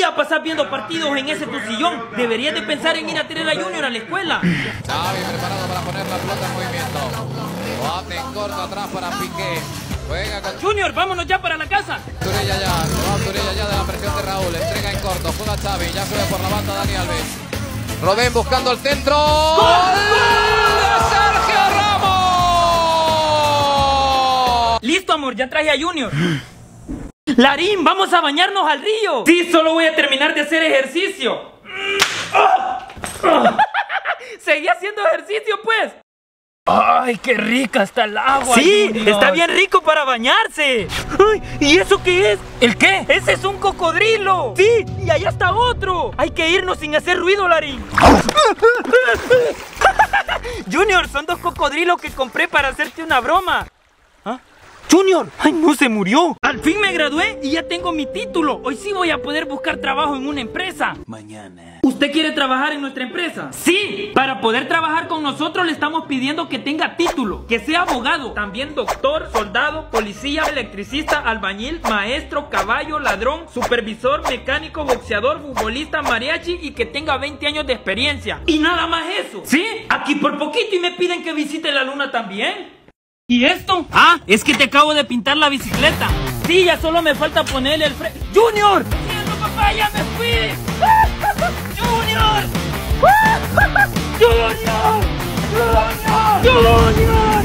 día pasás viendo partidos en ese tu sillón. Deberías de pensar en ir a tener a Junior a la escuela. Xavi preparado para poner la pelota en movimiento. Boate en corto atrás para Piqué. Juega con Junior, vámonos ya para la casa. Turella ya. Se va Turella ya de la presión de Raúl. Entrega en corto. Juega Xavi. Ya sube por la banda Dani Alves. Robben buscando el centro. ¡Gol de Sergio Ramos! Listo, amor, ya traje a Junior. Larín, vamos a bañarnos al río. Sí, solo voy a terminar de hacer ejercicio. Seguí haciendo ejercicio, pues. ¡Ay, qué rica está el agua! Sí, Junior, está bien rico para bañarse. ¡Ay! ¿Y eso qué es? ¿El qué? ¡Ese es un cocodrilo! Sí, y allá está otro. Hay que irnos sin hacer ruido, Larín. Junior, son 2 cocodrilos que compré para hacerte una broma. ¿Ah? Junior, ¡ay, no se murió! Al fin me gradué y ya tengo mi título. Hoy sí voy a poder buscar trabajo en una empresa. Mañana. ¿Usted quiere trabajar en nuestra empresa? Sí. Para poder trabajar con nosotros le estamos pidiendo que tenga título, que sea abogado, también doctor, soldado, policía, electricista, albañil, maestro, caballo, ladrón, supervisor, mecánico, boxeador, futbolista, mariachi y que tenga 20 años de experiencia. Y nada más eso. ¿Sí? Aquí por poquito y me piden que visite la luna también. ¿Y esto? Ah, es que te acabo de pintar la bicicleta. Sí, ya solo me falta ponerle el freno. ¡Junior! ¡Siento, papá! ¡Ya me fui! ¡Junior! ¡Junior! ¡Junior! ¡Junior!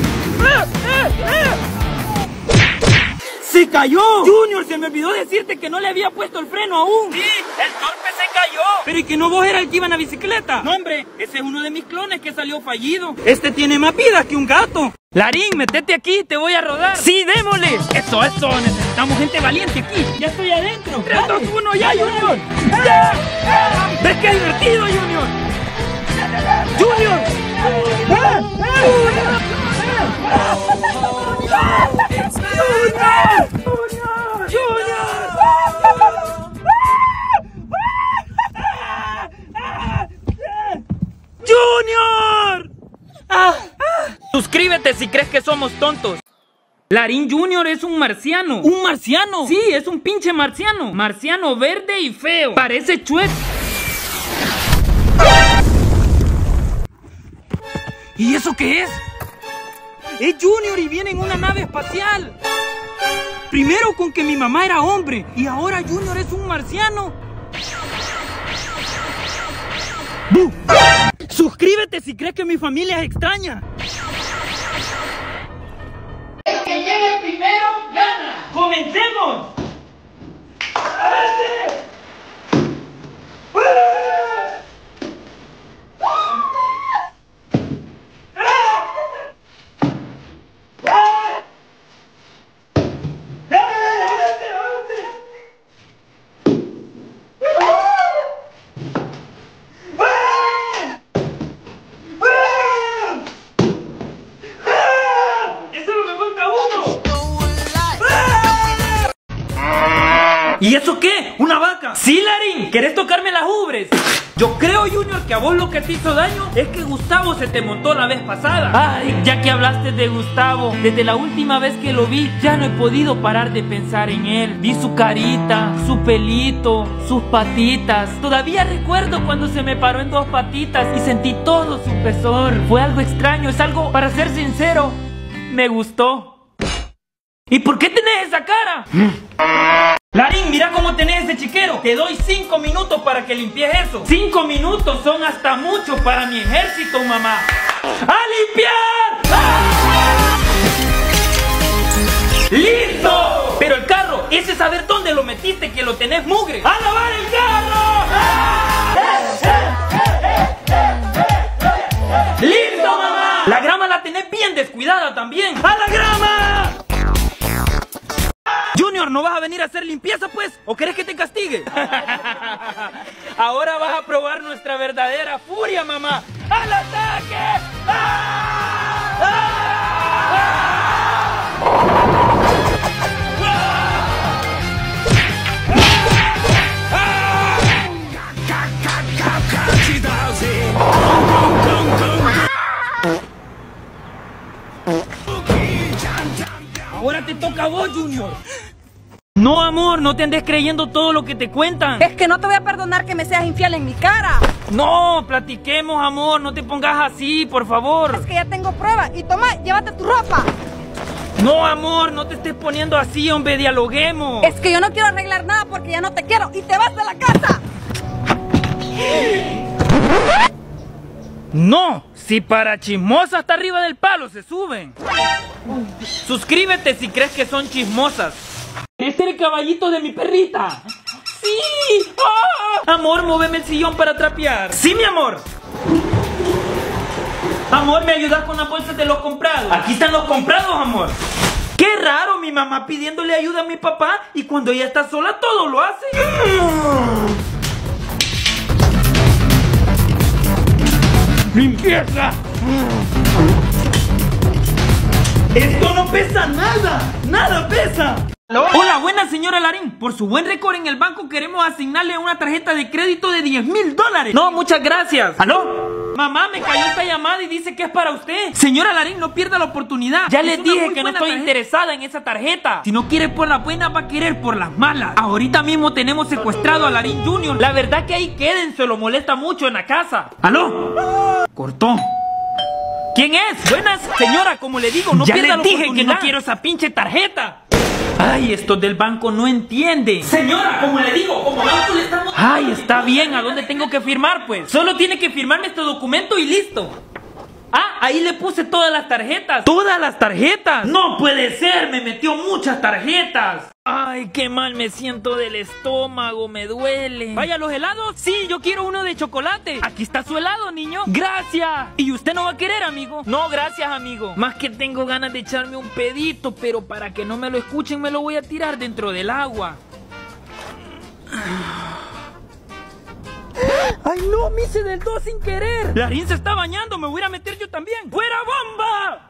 ¡Se cayó! ¡Junior! Se me olvidó decirte que no le había puesto el freno aún. Sí, el torpe se cayó. Pero ¿y que no vos eras el que iba en la bicicleta? No, hombre, ese es uno de mis clones que salió fallido. Este tiene más vida que un gato. Larín, metete aquí, te voy a rodar. ¡Sí, démosle! Eso, necesitamos gente valiente aquí. Ya estoy adentro. 3, 2, 1, ya, Junior. ¡Ya! ¿Ves qué divertido, Junior? ¡Junior! ¡Junior! Suscríbete si crees que somos tontos. Larín Junior es un marciano. ¿Un marciano? Sí, es un pinche marciano. Marciano verde y feo. Parece Chuek. ¿Y eso qué es? Es Junior y viene en una nave espacial. Primero con que mi mamá era hombre y ahora Junior es un marciano. ¡Bú! Suscríbete si crees que mi familia es extraña. El que llegue primero gana. ¡Comencemos! ¿Y eso qué? ¿Una vaca? Sí, Larín, ¿querés tocarme las ubres? Yo creo, Junior, que a vos lo que te hizo daño es que Gustavo se te montó la vez pasada. Ay, ya que hablaste de Gustavo, desde la última vez que lo vi, ya no he podido parar de pensar en él. Vi su carita, su pelito, sus patitas. Todavía recuerdo cuando se me paró en 2 patitas y sentí todo su pesor. Fue algo extraño, es algo, para ser sincero, me gustó. ¿Y por qué tenés esa cara? Larín, mira cómo tenés ese chiquero. Te doy 5 minutos para que limpies eso. 5 minutos son hasta mucho para mi ejército, mamá. ¡A limpiar! ¡Ah! ¡Listo! Pero el carro, ese saber dónde lo metiste, que lo tenés mugre. ¡A lavar el carro! ¡Ah! ¡Listo, mamá! La grama la tenés bien descuidada también. ¡A la grama! Junior, ¿no vas a venir a hacer limpieza, pues? ¿O querés que te castigue? Ahora vas a probar nuestra verdadera furia, mamá. ¡Al ataque! ¡Ah! Ahora te toca a vos, Junior. No, amor, no te andes creyendo todo lo que te cuentan. Es que no te voy a perdonar que me seas infiel en mi cara. No, platiquemos, amor, no te pongas así, por favor. Es que ya tengo pruebas. Y toma, llévate tu ropa. No, amor, no te estés poniendo así, hombre, dialoguemos. Es que yo no quiero arreglar nada porque ya no te quiero y te vas de la casa. No, si para chismosas hasta arriba del palo se suben. Suscríbete si crees que son chismosas. ¿Quieres ser el caballito de mi perrita? ¡Sí! ¡Ah! Amor, móveme el sillón para trapear. ¡Sí, mi amor! Amor, ¿me ayudas con las bolsas de los comprados? Aquí están los comprados, amor. Qué raro, mi mamá pidiéndole ayuda a mi papá y cuando ella está sola todo lo hace. ¡Limpieza! ¡Esto no pesa nada! ¡Nada pesa! Hola, buena señora Larín. Por su buen récord en el banco queremos asignarle una tarjeta de crédito de $10,000. No, muchas gracias. ¿Aló? Mamá, me cayó esta llamada y dice que es para usted. Señora Larín, no pierda la oportunidad. Ya les dije que no estoy interesada en esa tarjeta. Si no quiere por las buenas, va a querer por las malas. Ahorita mismo tenemos secuestrado a Larín Jr. La verdad que ahí quédense, lo molesta mucho en la casa. ¿Aló? Cortó. ¿Quién es? Buenas, señora, como le digo, no pierda la oportunidad. Ya le dije que no quiero esa pinche tarjeta. Ay, estos del banco no entienden. Señora, como le digo, como banco le estamos... Ay, está bien, ¿a dónde tengo que firmar, pues? Solo tiene que firmarme este documento y listo. Ah, ahí le puse todas las tarjetas. ¿Todas las tarjetas? No puede ser, me metió muchas tarjetas. Ay, qué mal me siento del estómago, me duele. ¿Vaya los helados? Sí, yo quiero uno de chocolate. Aquí está su helado, niño. Gracias. ¿Y usted no va a querer, amigo? No, gracias, amigo. Más que tengo ganas de echarme un pedito, pero para que no me lo escuchen me lo voy a tirar dentro del agua. ¡Ay, no! Me hice del 2 sin querer. Larín se está bañando, me voy a meter yo también. ¡Fuera bomba!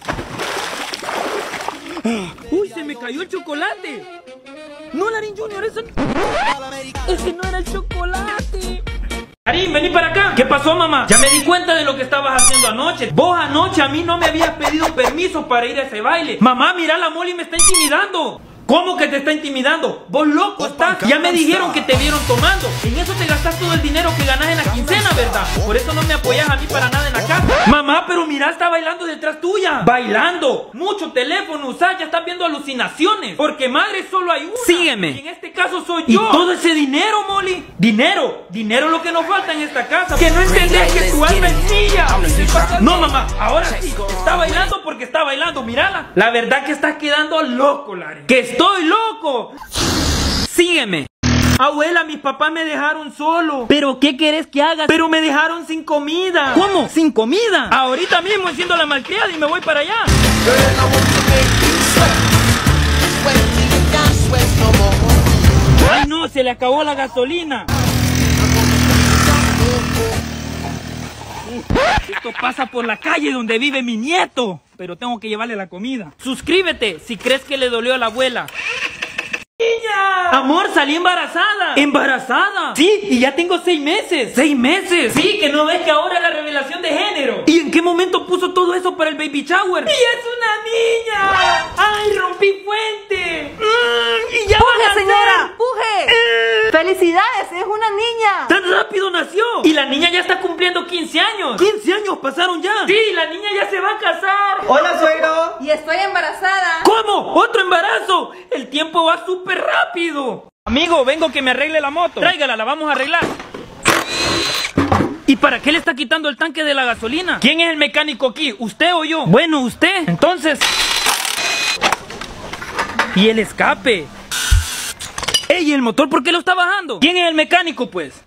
¡Uy, se me cayó el chocolate! No, Larín Jr., ese no era el chocolate. Larín, vení para acá. ¿Qué pasó, mamá? Ya me di cuenta de lo que estabas haciendo anoche. Vos anoche a mí no me habías pedido permiso para ir a ese baile. Mamá, mira, la Molly me está intimidando. ¿Cómo que te está intimidando? ¿Vos loco estás? Ya me dijeron que te vieron tomando. En eso te gastas todo el dinero que ganas en la quincena, ¿verdad? Por eso no me apoyas a mí para nada en la casa. Mamá, pero mira, está bailando detrás tuya. ¿Bailando? Mucho teléfono usás, ya estás viendo alucinaciones. Porque madre solo hay una. Sígueme. Y en este caso soy yo. ¿Y todo ese dinero, Molly? ¿Dinero? Dinero lo que nos falta en esta casa. Que no entendés que tu alma es mía. No, mamá, ahora sí. Está bailando porque está bailando, mírala. La verdad que estás quedando loco, Larry. Que ¡estoy loco! Sígueme. Abuela, mis papás me dejaron solo. ¿Pero qué querés que haga? Pero me dejaron sin comida. ¿Cómo? ¿Sin comida? Ahorita mismo enciendo la malcriada y me voy para allá. ¡Ay, no! Se le acabó la gasolina. Esto pasa por la calle donde vive mi nieto. Pero tengo que llevarle la comida. Suscríbete si crees que le dolió a la abuela. ¡Niña! Amor, salí embarazada. ¿Embarazada? Sí, y ya tengo 6 meses. ¿6 meses? Sí, que no ves que ahora es la revelación de género. ¿Y en qué momento puso todo eso para el baby shower? ¡Y es una niña! ¡Ay, rompí fuente! ¡Y ya ¡Puje, señora! ¡Puje! ¡Felicidades! ¡Es una niña! ¡Tan rápido nació! Y la niña ya está cumpliendo 15 años. ¿15 años pasaron ya? Sí, la niña ya se va a casar. ¡Hola, suegro! Y estoy embarazada. ¿Cómo? ¿Otro embarazo? El tiempo va súper rápido. Amigo, vengo que me arregle la moto. Tráigala, la vamos a arreglar. ¿Y para qué le está quitando el tanque de la gasolina? ¿Quién es el mecánico aquí? ¿Usted o yo? Bueno, usted. Entonces... ¿Y el escape? ¡Ey! ¿Y el motor por qué lo está bajando? ¿Quién es el mecánico, pues?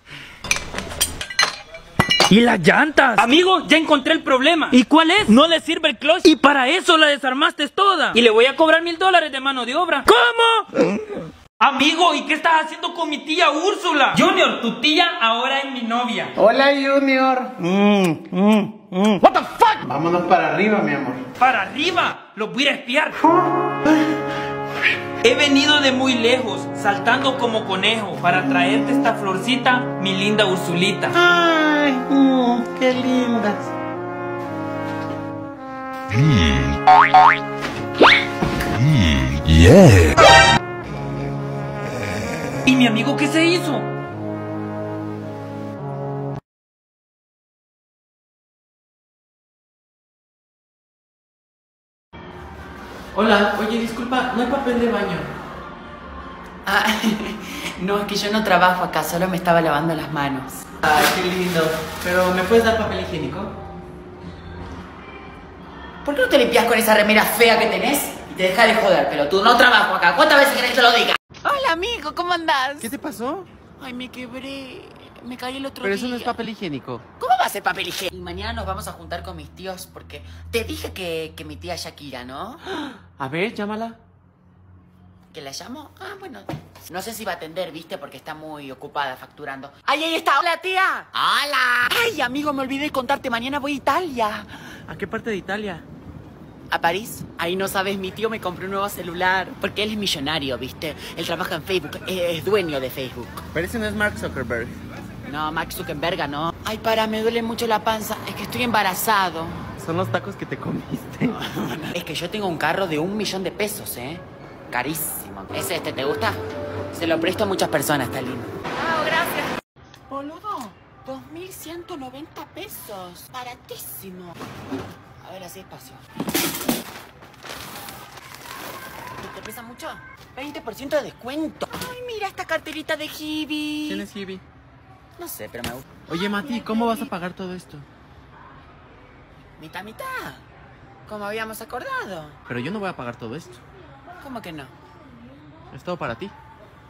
¿Y las llantas? Amigo, ya encontré el problema. ¿Y cuál es? No le sirve el clutch. Y para eso la desarmaste toda. Y le voy a cobrar $1,000 de mano de obra. ¿Cómo? Amigo, ¿y qué estás haciendo con mi tía Úrsula? Junior, tu tía ahora es mi novia. Hola, Junior. What the fuck? Vámonos para arriba, mi amor. ¿Para arriba? Los voy a ir a espiar. He venido de muy lejos, saltando como conejo, para traerte esta florcita, mi linda Ursulita. Ay, qué lindas. Yeah. ¿Y mi amigo qué se hizo? Hola, oye, disculpa, no hay papel de baño. Ah, no, es que yo no trabajo acá, solo me estaba lavando las manos. Ay, qué lindo. Pero, ¿me puedes dar papel higiénico? ¿Por qué no te limpias con esa remera fea que tenés? Y te dejas de joder, pero tú no trabajo acá. ¿Cuántas veces querés que te lo diga? Hola, amigo, ¿cómo andás? ¿Qué te pasó? Ay, me quebré. Me caí el otro Pero día. eso no es papel higiénico. ¿Cómo va a ser papel higiénico? Y mañana nos vamos a juntar con mis tíos porque te dije que mi tía Shakira, ¿no? A ver, llámala. ¿Que la llamo? Ah, bueno. No sé si va a atender, ¿viste? Porque está muy ocupada facturando. ¡Ay, ahí está! ¡Hola, tía! ¡Hola! Ay, amigo, me olvidé de contarte. Mañana voy a Italia. ¿A qué parte de Italia? ¿A París? Ahí no sabes, mi tío me compró un nuevo celular. Porque él es millonario, ¿viste? Él trabaja en Facebook. Es dueño de Facebook. Pero ese no es Mark Zuckerberg. No, Max Zuckerberg, no. Ay, me duele mucho la panza. Es que estoy embarazado. Son los tacos que te comiste. Es que yo tengo un carro de 1 millón de pesos, ¿eh? Carísimo. ¿Es este? ¿Te gusta? Se lo presto a muchas personas, está lindo. Ah, gracias. Boludo, 2.190 pesos. Baratísimo. A ver, así despacio. ¿Te pesa mucho? 20% de descuento. Ay, mira esta carterita de Hibi. ¿Quién es Hibi? No sé, pero me gusta. Oye, Mati, ¿cómo vas a pagar todo esto? Mitad, mitad. Como habíamos acordado. Pero yo no voy a pagar todo esto. ¿Cómo que no? Es todo para ti.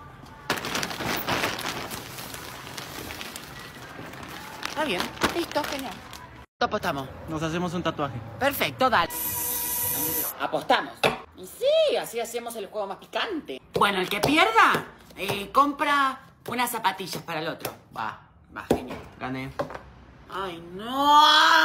Está bien. Listo, genial. Apostamos. Nos hacemos un tatuaje. Perfecto, dale. Apostamos. Y sí, así hacemos el juego más picante. Bueno, el que pierda, compra unas zapatillas para el otro. Va, genial. Gané. Ay, no.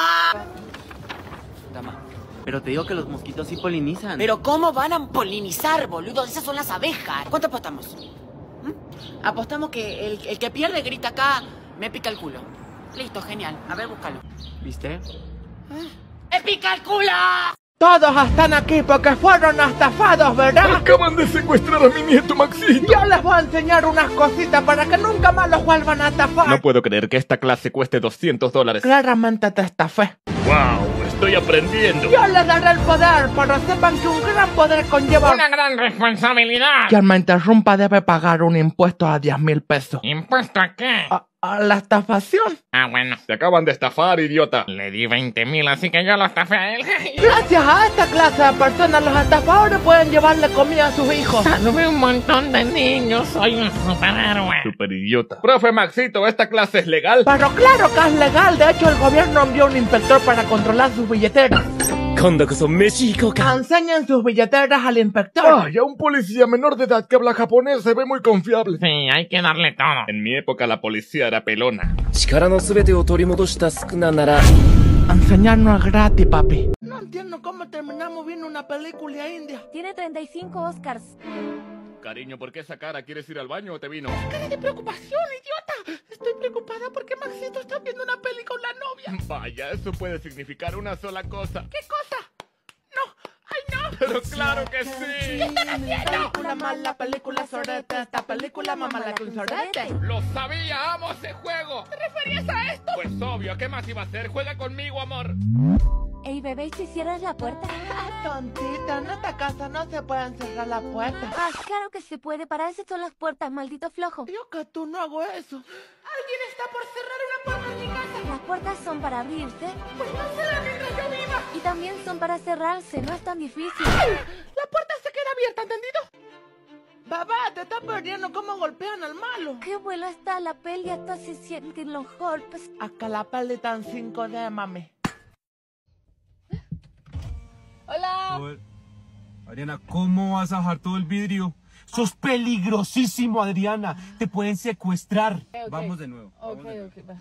Toma. Pero te digo que los mosquitos sí polinizan. Pero ¿cómo van a polinizar, boludo? Esas son las abejas. ¿Cuánto apostamos? Apostamos que el que pierde grita acá, me pica el culo. Listo, genial. A ver, búscalo. ¿Viste? ¡Me pica el culo! Todos están aquí porque fueron estafados, ¿verdad? Acaban de secuestrar a mi nieto Maxito. Yo les voy a enseñar unas cositas para que nunca más los vuelvan a estafar. No puedo creer que esta clase cueste $200. Claramente te estafé. ¡Wow! Estoy aprendiendo. Yo les daré el poder, pero sepan que un gran poder conlleva una gran responsabilidad. Quien me interrumpa debe pagar un impuesto a 10,000 pesos. ¿Impuesto a qué? A la estafación. Ah, bueno. Te acaban de estafar, idiota. Le di 20,000, así que yo lo estafé a él. Gracias a esta clase de personas, los estafadores pueden llevarle comida a sus hijos. Salvé un montón de niños. Soy un superhéroe. Super idiota. Profe Maxito, ¿esta clase es legal? Pero claro que es legal. De hecho, el gobierno envió un inspector para controlar sus billeteras. Enseñen sus billeteras al inspector. Ay, a un policía menor de edad que habla japonés se ve muy confiable. Sí, hay que darle todo. En mi época la policía era pelona. Enseñar no es gratis, papi. No entiendo cómo terminamos viendo una película india. Tiene 35 Oscars. Cariño, ¿por qué esa cara? ¿Quieres ir al baño o te vino? ¡Cara de preocupación, idiota! Estoy preocupada porque Maxito está viendo una peli con la novia. Vaya, eso puede significar una sola cosa. ¿Qué cosa? ¡No! ¡Ay, no! Pero claro que sí. ¿Qué están haciendo? Película mala, película sorete. Esta película más mala que un sorete. ¡Lo sabía! ¡Amo ese juego! ¿Te referías a esto? Pues obvio, ¿qué más iba a hacer? ¡Juega conmigo, amor! Ey, bebé, ¿y si cierras la puerta? Tontita, en esta casa no se pueden cerrar las puertas. Ah, claro que se puede. Para eso son las puertas, maldito flojo. Yo que tú no hago eso. ¿Alguien está por cerrar una puerta en mi casa? Las puertas son para abrirse. Pues no será mientras yo viva. Y también son para cerrarse. No es tan difícil. La puerta se queda abierta, ¿entendido? Babá, te estás perdiendo cómo golpean al malo. Qué buena está la peli, hasta se sienten los golpes. Acá la peli tan 5D, mami. Hola. Adriana, ¿cómo vas a bajar todo el vidrio? Sos peligrosísimo, Adriana. Te pueden secuestrar. Okay. Vamos de nuevo. Ok, va.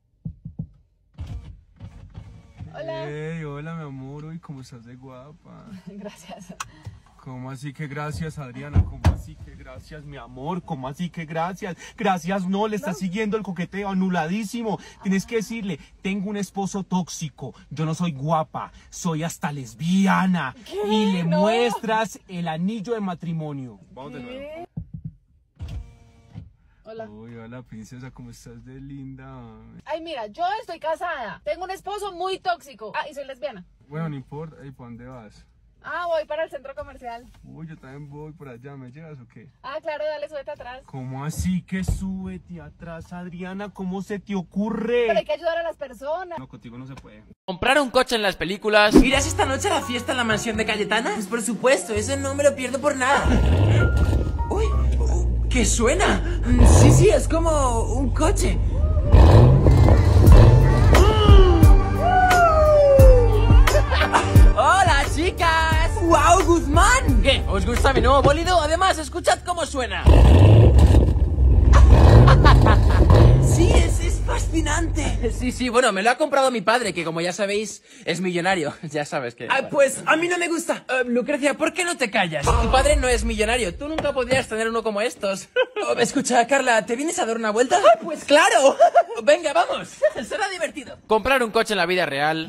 Hola. Hey, hola, mi amor. Uy, ¿cómo estás de guapa? Gracias. ¿Cómo así que gracias, Adriana? ¿Cómo así que gracias, mi amor? ¿Cómo así que gracias? Gracias no, le estás siguiendo el coqueteo anuladísimo. Tienes que decirle, tengo un esposo tóxico, yo no soy guapa, soy hasta lesbiana. ¿Qué? Y le No. muestras el anillo de matrimonio. Vamos de nuevo. Hola. Uy, hola princesa, ¿cómo estás de linda? Ay, mira, yo estoy casada. Tengo un esposo muy tóxico. Ah, y soy lesbiana. Bueno, no importa. ¿Y para dónde vas? Ah, voy para el centro comercial. Uy, yo también voy por allá. ¿Me llevas o qué? Ah, claro, dale, súbete atrás. ¿Cómo así que súbete atrás, Adriana? ¿Cómo se te ocurre? Pero hay que ayudar a las personas. No, contigo no se puede. Comprar un coche en las películas. ¿Irás esta noche a la fiesta en la mansión de Cayetana? Pues por supuesto, eso no me lo pierdo por nada. Uy, ¿qué suena? Sí, es como un coche. ¡Hola, chicas! ¡Wow, Guzmán! ¿Qué? ¿Os gusta mi nuevo bólido? Además, escuchad cómo suena. Sí, es fascinante. Sí, bueno, me lo ha comprado mi padre, que como ya sabéis, es millonario. Ya sabes que... Pues a mí no me gusta. Lucrecia, ¿por qué no te callas? Tu padre no es millonario. Tú nunca podrías tener uno como estos. Escucha, Carla, ¿te vienes a dar una vuelta? Pues claro. Venga, vamos. Será divertido. Comprar un coche en la vida real.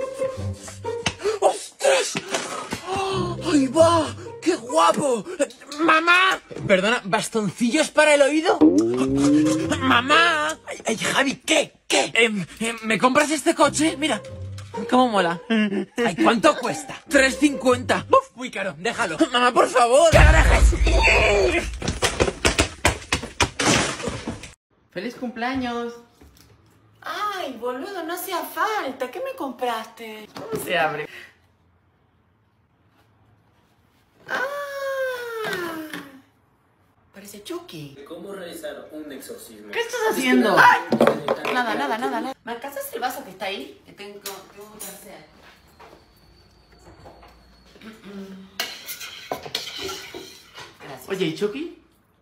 ¡Ostras! ¡Ahí va! ¡Qué guapo! ¡Mamá! Perdona, ¿bastoncillos para el oído? ¡Mamá! Ay, Javi, ¿qué? ¿Me compras este coche? Mira. ¿Cómo mola? Ay, ¿cuánto cuesta? 3.50. Uf, muy caro, déjalo. Mamá, por favor. ¡Carajas! ¡Feliz cumpleaños! Ay, boludo, no hacía falta. ¿Qué me compraste? ¿Cómo se abre? Parece Chucky. ¿Cómo realizar un exorcismo? ¿Qué estás haciendo? ¡Ay! Nada. ¿Me alcanzas el vaso que está ahí? Que tengo que hacer. Gracias. Oye, ¿y Chucky?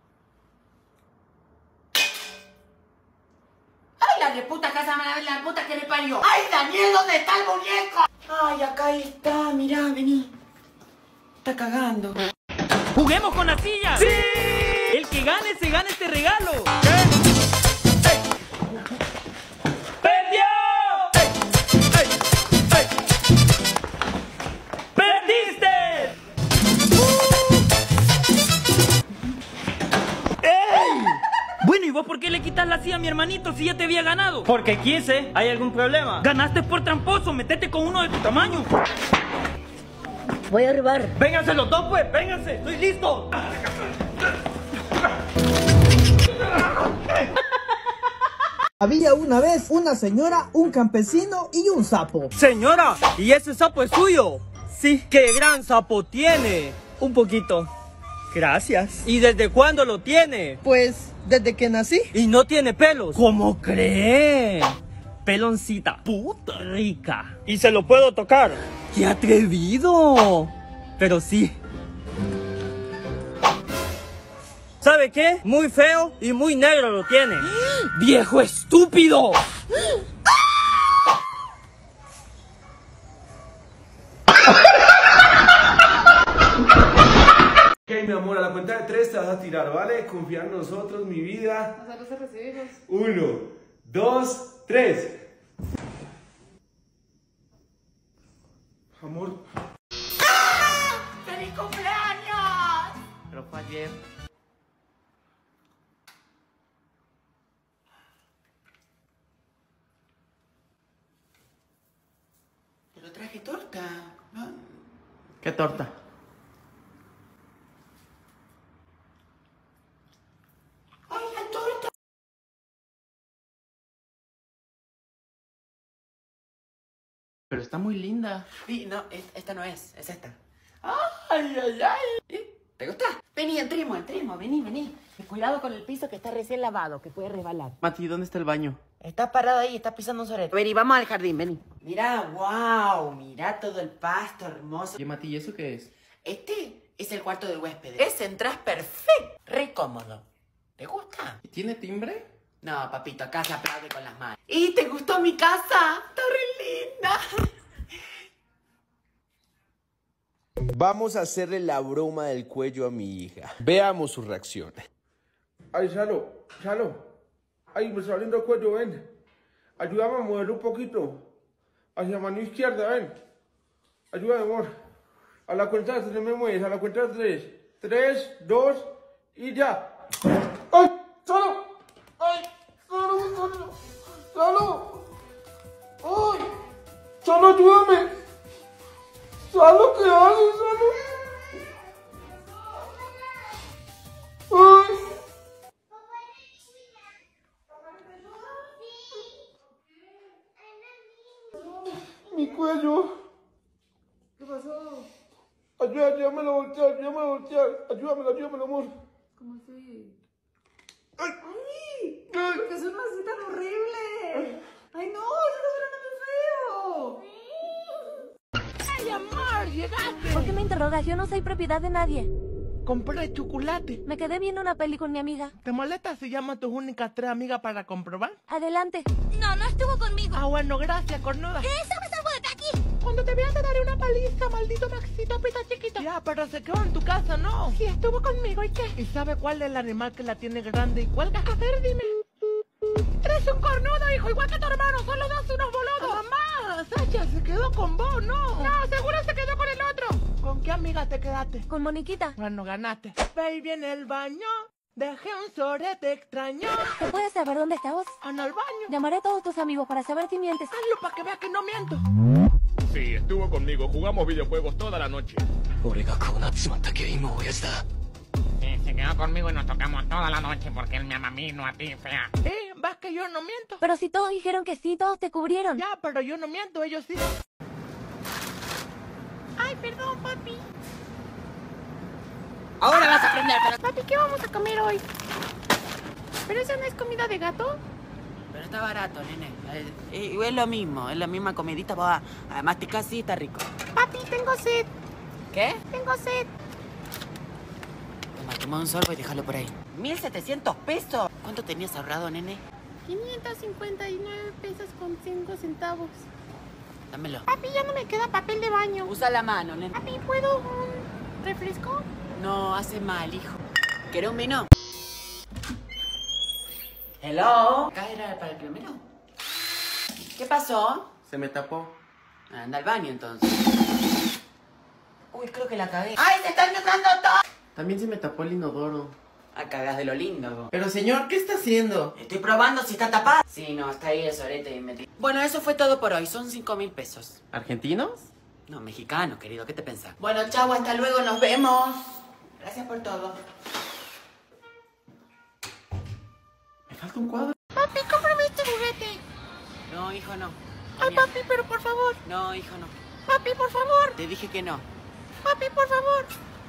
¡Ay, la reputa casa, la puta que le parió! ¡Ay, Daniel, ¿dónde está el muñeco? Ay, acá está, mirá, vení. Está cagando. ¡Juguemos con la silla! ¡Sí! El que gane se gana este regalo. ¡Perdió! ¡Perdiste! Bueno, ¿y vos por qué le quitas la silla a mi hermanito si ya te había ganado? Porque quise. ¿Hay algún problema? Ganaste por tramposo. Métete con uno de tu tamaño. Voy a arribar. Vénganse los dos, pues. Vénganse. Estoy listo. Había una vez una señora, un campesino y un sapo. Señora, ¿y ese sapo es suyo? Sí. ¿Qué gran sapo tiene? Un poquito. Gracias. ¿Y desde cuándo lo tiene? Pues, desde que nací. ¿Y no tiene pelos? ¿Cómo cree? Peloncita. Puta rica. ¿Y se lo puedo tocar? ¡Qué atrevido! Pero sí. ¿Sabe qué? Muy feo y muy negro lo tiene. ¡Viejo estúpido! Ok, mi amor, a la cuenta de 3 te vas a tirar, ¿vale? Confía en nosotros, mi vida. Nosotros te recibimos. 1, 2, 3. Amor. ¡Feliz cumpleaños! Pero fue ayer. Pero traje torta. ¿No? ¿Qué torta? ¡Ay, la torta! Pero está muy linda. Sí, no, esta no es esta. ¡Ay! ¿Te gusta? Vení, entremos, vení. Cuidado con el piso que está recién lavado, que puede resbalar. Mati, ¿dónde está el baño? Está parado ahí, está pisando un sorete. Vení, vamos al jardín, vení. Mirá, wow, mirá todo el pasto hermoso. Oye, Mati, ¿y eso qué es? Este es el cuarto del huésped. Ese entras perfecto, re cómodo. ¿Te gusta? ¿Y tiene timbre? No, papito, acá se aplaude con las manos. ¿Y te gustó mi casa? Está re linda. Vamos a hacerle la broma del cuello a mi hija. Veamos su reacción. Ay, Salo. Ay, me está saliendo el cuello, ven. Ayúdame a moverlo un poquito. Hacia mano izquierda, ven. Ayúdame, amor. A la cuenta de 3 me mueves, a la cuenta de 3. 3, 2 y ya. ¡Ay! ¡Salo! cuello. ¿Qué pasó? Ayúdame a voltear. Ayúdame, amor. ¿Cómo así? ¡Ay! ¡Ay! ¿Por qué suena así tan horrible? ¡Ay, no! ¡Está sonando muy feo! ¡Ay, amor! ¡Llegaste! ¿Por qué me interrogas? Yo no soy propiedad de nadie. Compré chocolate. Me quedé viendo una peli con mi amiga. ¿Te molesta si llamo a tus únicas 3 amigas para comprobar? Adelante. No, no estuvo conmigo. Ah, bueno, gracias, cornuda. ¿Qué? ¡Sácame de aquí! Cuando te veas te daré una paliza, maldito Maxito, pita chiquito. Ya, pero se quedó en tu casa, ¿no? Sí, estuvo conmigo, ¿y qué? ¿Y sabe cuál es el animal que la tiene grande y cuelga? A ver, dime. Eres un cornudo, hijo, igual que tu hermano, son los dos unos boludos. Mamá, Sacha se quedó con vos, ¿no? No, seguro se quedó con el otro. ¿Con qué amiga te quedaste? Con Moniquita. Bueno, ganaste. Baby, en el baño dejé un sorete extraño. ¿Te puedes saber dónde estabas? En el baño. Llamaré a todos tus amigos para saber si mientes. Hazlo para que veas que no miento. Sí, estuvo conmigo. Jugamos videojuegos toda la noche. Sí, se quedó conmigo y nos tocamos toda la noche porque él me ama a mí, no a ti, fea. ¿Vas que yo no miento? Pero si todos dijeron que sí, todos te cubrieron. Ya, pero yo no miento, ellos sí. Ay, perdón, papi. Ahora vas a aprender, pero... Papi, ¿qué vamos a comer hoy? ¿Pero esa no es comida de gato? Pero está barato, nene. Es lo mismo, es la misma comidita. Va a masticar, sí, está rico. Papi, tengo sed. ¿Qué? Tengo sed. Toma un sorbo y déjalo por ahí. 1.700 pesos. ¿Cuánto tenías ahorrado, nene? 559 pesos con 5 centavos. Dámelo. Papi, ya no me queda papel de baño. Usa la mano, nene. Papi, ¿puedo un refresco? No, hace mal, hijo. ¿Querés un vino? Hello. ¿Acá era para el primero? ¿Qué pasó? Se me tapó. Anda al baño, entonces. Uy, creo que la cagué. ¡Ay, se está inundando todo! También se me tapó el inodoro. Ah, cagás de lo lindo. Pero señor, ¿qué está haciendo? Estoy probando si está tapada. Sí, no, está ahí el sorete y metí. Bueno, eso fue todo por hoy. Son 5.000 pesos. ¿Argentinos? No, mexicanos, querido. ¿Qué te pensás? Bueno, chau, hasta luego. Nos vemos. Gracias por todo. Me falta un cuadro. Papi, cómprame este juguete. No, hijo, no. Ay, papi, pero por favor. No, hijo, no. Papi, por favor. Te dije que no. Papi, por favor.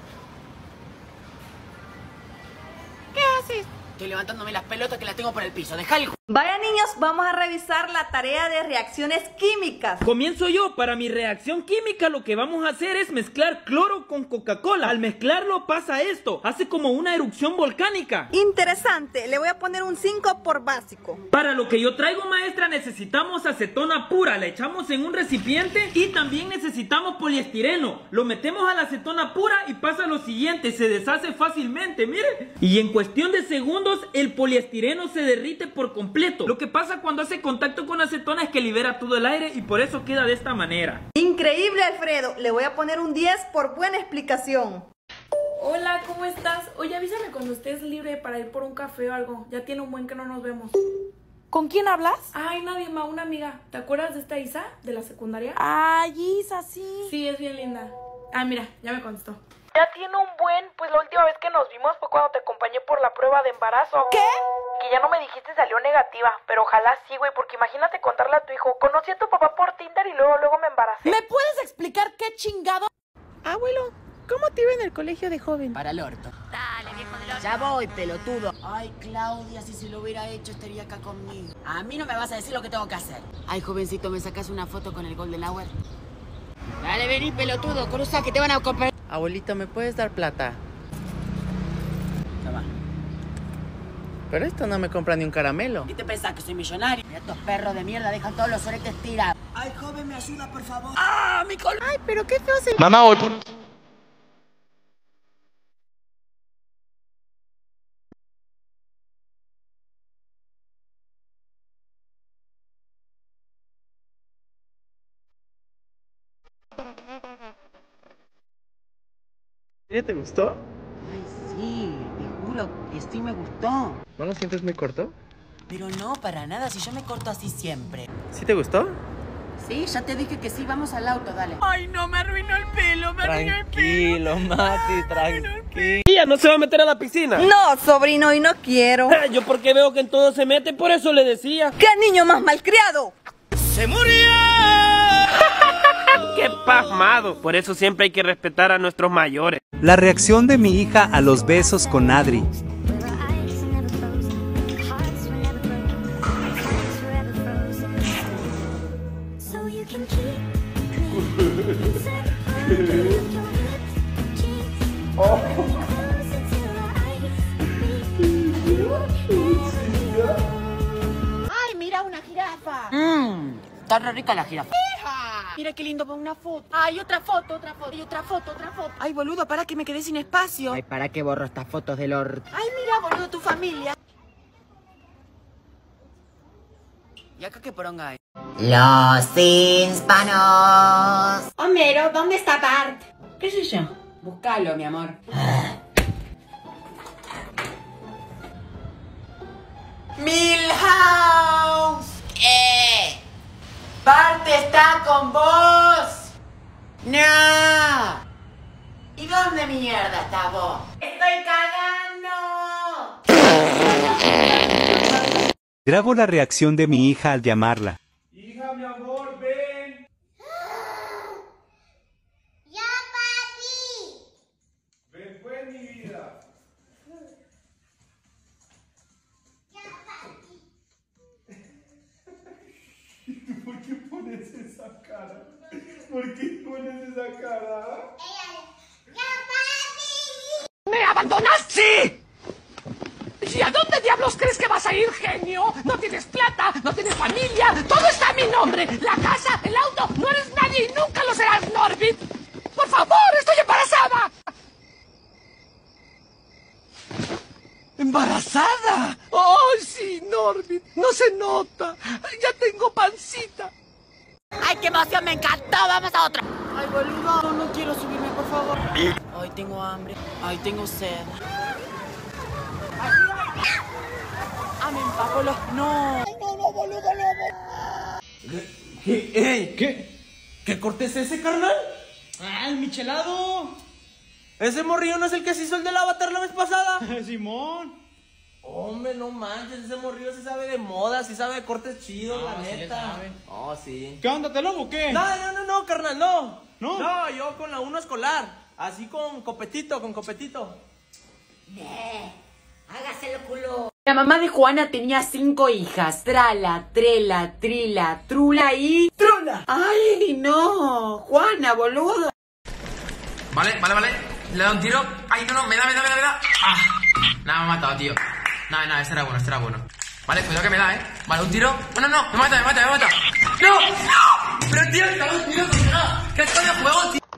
¿Qué haces? Estoy levantándome las pelotas que las tengo por el piso. Deja el... Vaya, niños, vamos a revisar la tarea de reacciones químicas. Comienzo yo. Para mi reacción química lo que vamos a hacer es mezclar cloro con Coca-Cola. Al mezclarlo pasa esto. Hace como una erupción volcánica. Interesante. Le voy a poner un 5 por básico. Para lo que yo traigo, maestra, necesitamos acetona pura. La echamos en un recipiente y también necesitamos poliestireno. Lo metemos a la acetona pura y pasa lo siguiente. Se deshace fácilmente, mire. Y en cuestión de segundos el poliestireno se derrite por completo. Lo que pasa cuando hace contacto con acetona es que libera todo el aire y por eso queda de esta manera. Increíble, Alfredo. Le voy a poner un 10 por buena explicación. Hola, ¿cómo estás? Oye, avísame cuando estés libre para ir por un café o algo. Ya tiene un buen que no nos vemos. ¿Con quién hablas? Ay, nadie más, una amiga. ¿Te acuerdas de esta Isa de la secundaria? Ay, Isa, sí. Sí, es bien linda. Ah, mira, ya me contestó. Ya tiene un buen, pues la última vez que nos vimos fue cuando te acompañé por la prueba de embarazo. ¿Qué? Que ya no me dijiste salió negativa, pero ojalá sí, güey, porque imagínate contarle a tu hijo. Conocí a tu papá por Tinder y luego me embaracé. ¿Me puedes explicar qué chingado? Abuelo, ¿cómo te iba en el colegio de joven? Para el orto. Dale, viejo del orto. Ya voy, pelotudo. Ay, Claudia, si se lo hubiera hecho estaría acá conmigo. A mí no me vas a decir lo que tengo que hacer. Ay, jovencito, ¿me sacas una foto con el Golden Hour? Dale, vení, pelotudo, cruza que te van a comprar. Abuelito, ¿me puedes dar plata? Toma. Pero esto no me compra ni un caramelo. ¿Qué te pensás, que soy millonario? Mira, estos perros de mierda dejan todos los oretes tirados. Ay, joven, ¿me ayuda, por favor? ¡Ah, mi col... Ay, pero qué feo se... Mamá, voy por... ¿Ya te gustó? Ay, sí, te juro que sí me gustó. ¿No lo sientes muy corto? Pero no, para nada, si yo me corto así siempre. ¿Sí te gustó? Sí, ya te dije que sí, vamos al auto, dale. Ay, no, me arruinó el pelo, me arruinó el pelo. Tranquilo, Mati, tranquilo. ¿Ella no se va a meter a la piscina? No, sobrino, y no quiero. Yo porque veo que en todo se mete, por eso le decía. ¡Qué niño más malcriado! ¡Se murió! qué pasmado. Por eso siempre hay que respetar a nuestros mayores. La reacción de mi hija a los besos con Adri. ¡Ay, mira una jirafa! Está re rica la jirafa. Mira qué lindo para una foto. Ay, otra foto, otra foto, y otra foto, otra foto. Ay, boludo, para que me quedé sin espacio. Ay, ¿para qué borro estas fotos del orto? Ay, mira, boludo, tu familia. ¿Y acá qué poronga hay? Los hispanos. Homero, ¿dónde está Bart? ¿Qué sé yo? Búscalo, mi amor. Milhouse. Bart está con vos. ¡No! ¿Y dónde mierda está vos? ¡Estoy cagando! Grabo la reacción de mi hija al llamarla. Hija, mi amor, ven. ¡Ya, papi! Ven pues, mi vida. ¡Ya, papi! ¿Por qué pones esa cara? ¿Por qué pones esa cara? ¡Ya, papi! ¡Me abandonaste! ¡Sí! ¿Y a dónde diablos crees que vas a ir, genio? No tienes plata, no tienes familia, todo está a mi nombre. La casa, el auto, no eres nadie y nunca lo serás, Norbit. Por favor, estoy embarazada. ¿Embarazada? ¡Ay, sí, Norbit! No se nota. Ya tengo pancita. ¡Ay, qué emoción! ¡Me encantó! ¡Vamos a otra! Ay, boludo, no quiero subirme, por favor. Ay, tengo hambre. Ay, tengo sed. ¡Ah, me empapó los... ¡No! ¡Ay, no, boludo, no! ¿Qué corte es ese, carnal? ¡Ah, el michelado! ¿Ese morrillo no es el que se hizo el del Avatar la vez pasada? ¡Simón! Hombre, no manches, ese morrillo sí sabe de moda, sí sabe de cortes chidos, la sí le neta. sabe. Oh, sí. ¿Qué onda, te lobo o qué? No, carnal, no. ¿No? No, yo con la 1 escolar, así con copetito. Hágaselo, culo. La mamá de Juana tenía 5 hijas. Trala, trela, trila, trula y... ¡Trula! ¡Ay, no! Juana, boludo. Vale. Le da un tiro. Ay, no, me da. Ah, nada, me ha matado, tío. Nada, este era bueno. Vale, cuidado que me da, Vale, un tiro. No, me mata. ¡No! Pero, tío, estamos tío, ¿qué es coño juego, tío?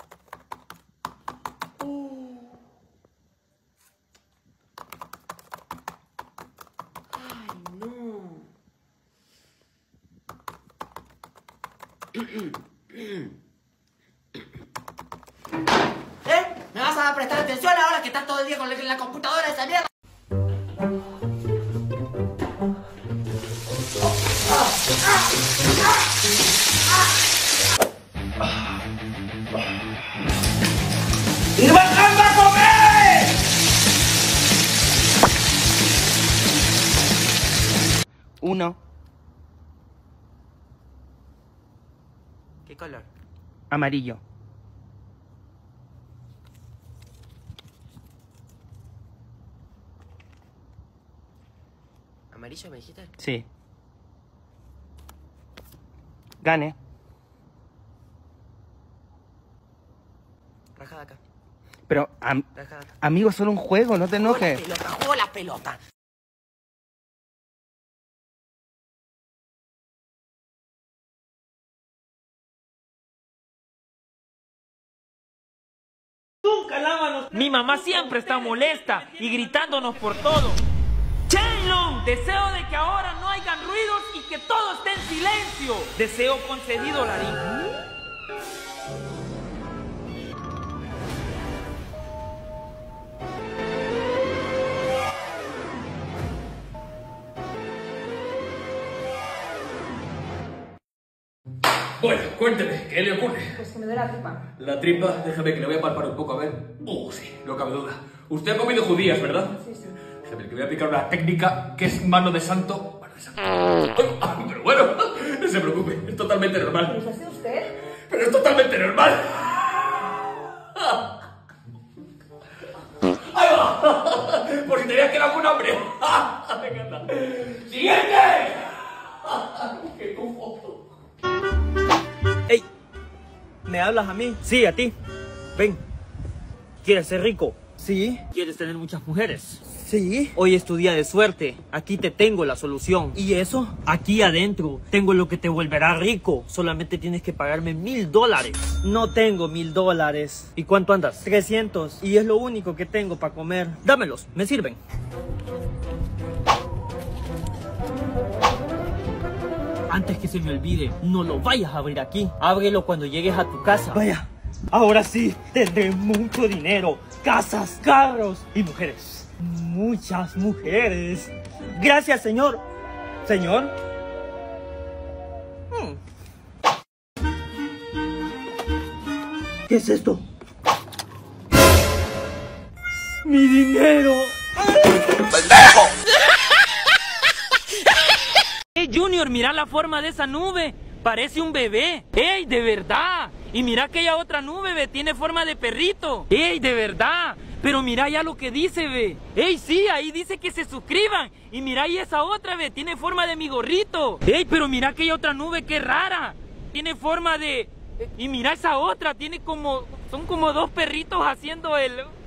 ¿Me vas a prestar atención ahora que estás todo el día con la computadora esa mierda? ¡Ir bajando a comer! Uno. ¿Qué color? Amarillo. ¿Amarillo me dijiste? Sí. Gane. Raja de acá. Pero, Raja de acá. amigo, es solo un juego, no te enojes. Juego la pelota. Nunca lávanos. Mi mamá siempre está molesta y gritándonos por todo. Shenlong, deseo de que ahora no hayan ruidos y que todo esté en silencio. Deseo concedido, Larín. Bueno, cuénteme, ¿qué le ocurre? Pues que me duele la tripa. La tripa, déjame que le voy a palpar un poco, a ver. Sí, no cabe duda. Usted ha comido judías, ¿verdad? Sí, sí. Déjame que voy a aplicar una técnica que es mano de santo. Mano de santo. Pero bueno, no se preocupe, es totalmente normal. ¿Pero es así usted? Pero Pero es totalmente normal. ¡Ahí va! Por si te habías quedado con hambre. Me encanta. ¡Siguiente! ¡Qué cufo! ¡Ey! ¿Me hablas a mí? Sí, a ti. Ven. ¿Quieres ser rico? Sí. ¿Quieres tener muchas mujeres? Sí. Hoy es tu día de suerte. Aquí te tengo la solución. ¿Y eso? Aquí adentro tengo lo que te volverá rico. Solamente tienes que pagarme $1000. No tengo $1000. ¿Y cuánto andas? 300. Y es lo único que tengo para comer. Dámelos, me sirven. Antes que se me olvide, no lo vayas a abrir aquí. Ábrelo cuando llegues a tu casa. Vaya, ahora sí, tendré mucho dinero, casas, carros y mujeres. Muchas mujeres. Gracias, señor. ¿Señor? ¿Qué es esto? ¡Mi dinero! ¡Pendejo! Junior, mira la forma de esa nube. Parece un bebé. ¡Ey, de verdad! Y mira aquella otra nube, ve, tiene forma de perrito. ¡Ey, de verdad! Pero mira ya lo que dice, ve. ¡Ey, sí! Ahí dice que se suscriban. Y mira ahí esa otra, ve, tiene forma de mi gorrito. ¡Ey, pero mira aquella otra nube, qué rara! Tiene forma de... Y mira esa otra, tiene como... Son como dos perritos haciendo el...